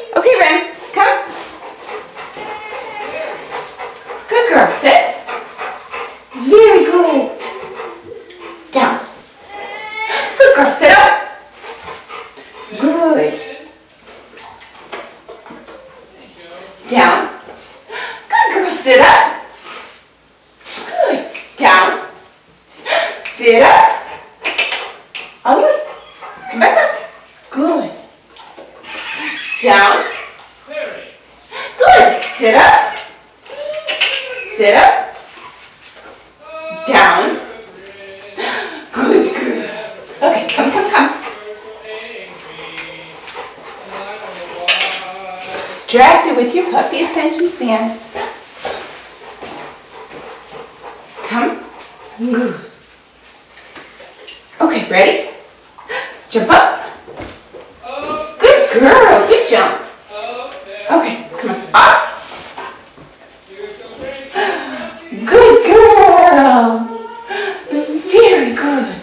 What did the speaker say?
Okay, Ren, come. Good girl, sit. Very good. Down. Good girl, sit up. Good. Down. Good girl, sit up. Good. Down. Sit up. All the way. Come back up. Good. Down. Good. Sit up. Sit up. Down. Good girl. Okay, come. Distracted with your puppy attention span. Come. Good. Okay, ready? Jump up. Good girl. Good jump. Okay, come on. Off. Good girl. Very good.